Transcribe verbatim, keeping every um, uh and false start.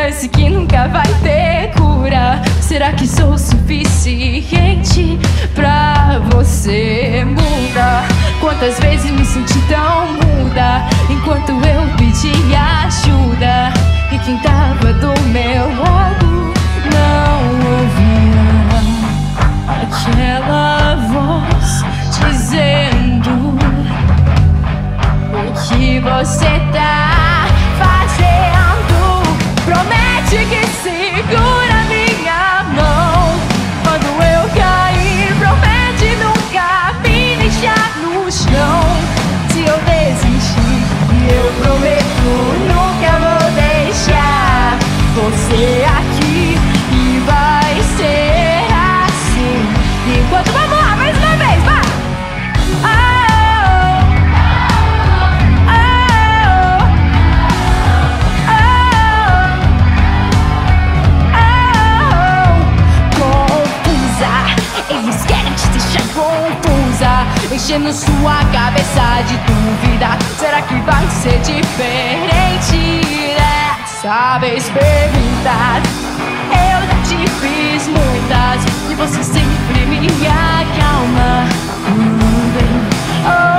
lance que nunca vai ter cura. Será que sou suficiente pra você mudar? Quantas vezes me senti tão muda enquanto eu pedia ajuda, e quem tava do meu lado não ouvia aquela voz dizendo: o que você tá fazendo? Promete que segura minha mão quando eu cair. Promete nunca me deixar no chão. Se eu desistir, eu prometo nunca vou deixar você aqui. E vai ser assim enquanto... Vamos lá, mais uma vez, vai! Confusa, enchendo sua cabeça de dúvida. Será que vai ser diferente dessa vez? Perguntar, eu já te fiz muitas e você sempre me acalma. Tudo bem, oh.